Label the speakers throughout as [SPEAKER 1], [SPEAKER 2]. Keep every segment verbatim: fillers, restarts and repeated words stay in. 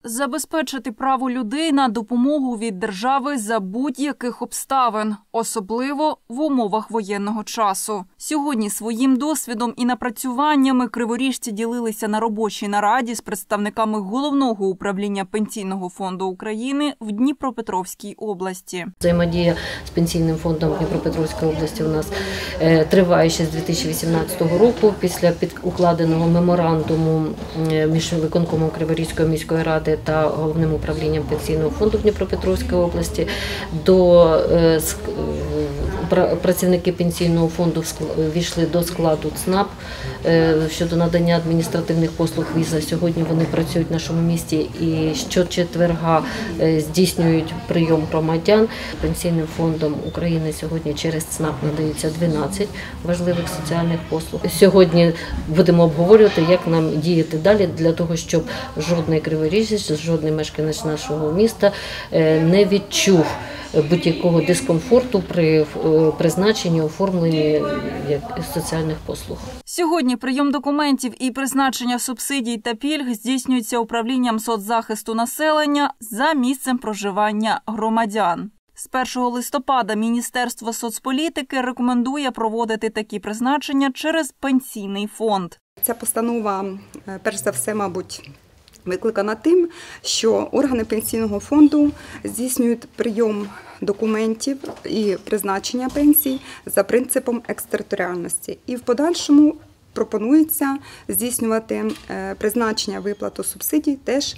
[SPEAKER 1] Забезпечити право людей на допомогу від держави за будь-яких обставин, особливо в умовах воєнного часу. Сьогодні своїм досвідом і напрацюваннями криворіжці ділилися на робочій нараді з представниками Головного управління Пенсійного фонду України в Дніпропетровській області.
[SPEAKER 2] Взаємодія з Пенсійним фондом Дніпропетровської області у нас триває ще з дві тисячі вісімнадцятого року, після укладеного меморандуму між виконкомом Криворізької міської ради та Головним управлінням Пенсійного фонду Дніпропетровської області. До працівники Пенсійного фонду ввійшли до складу ЦНАП щодо надання адміністративних послуг віза. Сьогодні вони працюють в нашому місті і щочетверга здійснюють прийом громадян. Пенсійним фондом України сьогодні через ЦНАП надається дванадцять важливих соціальних послуг. Сьогодні будемо обговорювати, як нам діяти далі для того, щоб жодний криворіжець, жодний мешканець нашого міста не відчув будь-якого дискомфорту при призначенні, оформленні соціальних послуг.
[SPEAKER 1] Сьогодні прийом документів і призначення субсидій та пільг здійснюється управлінням соцзахисту населення за місцем проживання громадян. З першого листопада Міністерство соцполітики рекомендує проводити такі призначення через Пенсійний фонд.
[SPEAKER 3] Ця постанова, перш за все, мабуть, викликана тим, що органи Пенсійного фонду здійснюють прийом документів і призначення пенсій за принципом екстериторіальності. І в подальшому пропонується здійснювати призначення виплату субсидій теж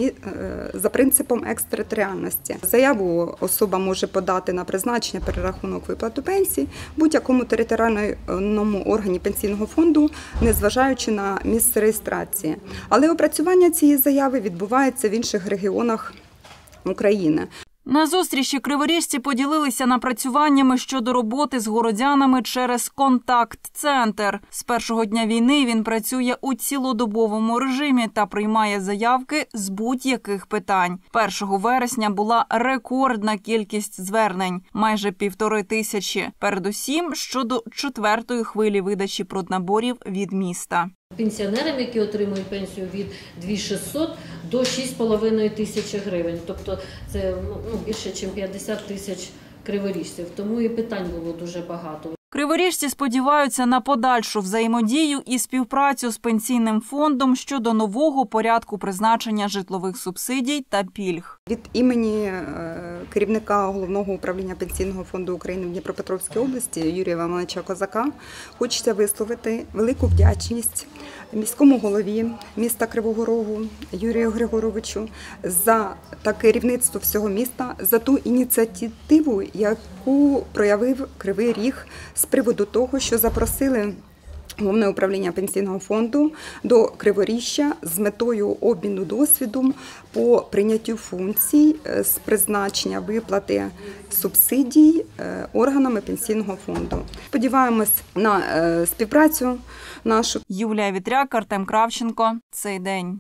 [SPEAKER 3] за принципом екстериторіальності. Заяву особа може подати на призначення, перерахунок, виплату пенсій в будь-якому територіальному органі Пенсійного фонду, незважаючи на місце реєстрації. Але опрацювання цієї заяви відбувається в інших регіонах України.
[SPEAKER 1] На зустрічі криворіжці поділилися напрацюваннями щодо роботи з городянами через контакт-центр. З першого дня війни він працює у цілодобовому режимі та приймає заявки з будь-яких питань. першого вересня була рекордна кількість звернень – майже півтори тисячі. Передусім щодо четвертої хвилі видачі проднаборів від міста.
[SPEAKER 2] Пенсіонерам, які отримують пенсію від дві тисячі шістсот до шість з половиною тисяч гривень. Тобто це ну, більше, ніж п'ятдесят тисяч криворіжців. Тому і питань було дуже багато.
[SPEAKER 1] Криворіжці сподіваються на подальшу взаємодію і співпрацю з Пенсійним фондом щодо нового порядку призначення житлових субсидій та пільг.
[SPEAKER 3] Від імені керівника Головного управління Пенсійного фонду України в Дніпропетровській області Юрія Івановича Козака хочеться висловити велику вдячність міському голові міста Кривого Рогу Юрію Григоровичу за та керівництво всього міста, за ту ініціативу, яку проявив Кривий Ріг з приводу того, що запросили Головне управління Пенсійного фонду до Криворіжжя з метою обміну досвідом по прийняттю функцій з призначення виплати субсидій органами Пенсійного фонду. Сподіваємось на співпрацю нашу.
[SPEAKER 1] Юлія Вітряк, Артем Кравченко. Цей день.